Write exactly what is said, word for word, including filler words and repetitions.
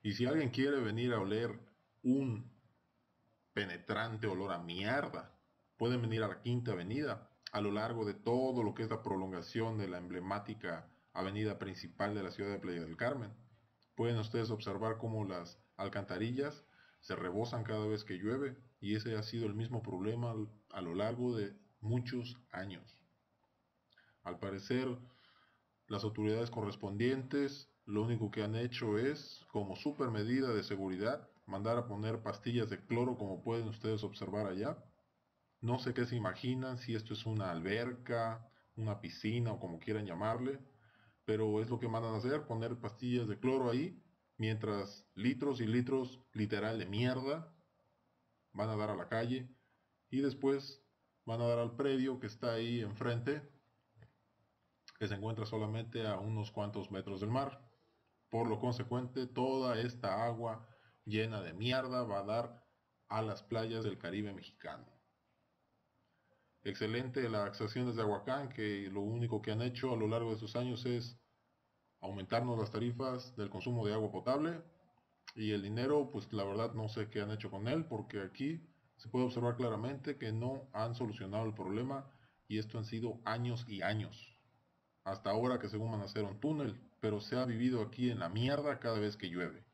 Y si alguien quiere venir a oler un penetrante olor a mierda, pueden venir a la Quinta Avenida, a lo largo de todo lo que es la prolongación de la emblemática avenida principal de la ciudad de Playa del Carmen. Pueden ustedes observar cómo las alcantarillas se rebosan cada vez que llueve y ese ha sido el mismo problema a lo largo de muchos años. Al parecer, las autoridades correspondientes lo único que han hecho es, como super medida de seguridad, mandar a poner pastillas de cloro como pueden ustedes observar allá. No sé qué se imaginan, si esto es una alberca, una piscina o como quieran llamarle, pero es lo que mandan a hacer, poner pastillas de cloro ahí, mientras litros y litros literal de mierda van a dar a la calle y después van a dar al predio que está ahí enfrente, que se encuentra solamente a unos cuantos metros del mar. Por lo consecuente, toda esta agua llena de mierda va a dar a las playas del Caribe mexicano. Excelente las acciones de Aguacán, que lo único que han hecho a lo largo de sus años es aumentarnos las tarifas del consumo de agua potable y el dinero, pues la verdad no sé qué han hecho con él, porque aquí se puede observar claramente que no han solucionado el problema y esto han sido años y años. Hasta ahora que según van a hacer un túnel, pero se ha vivido aquí en la mierda cada vez que llueve.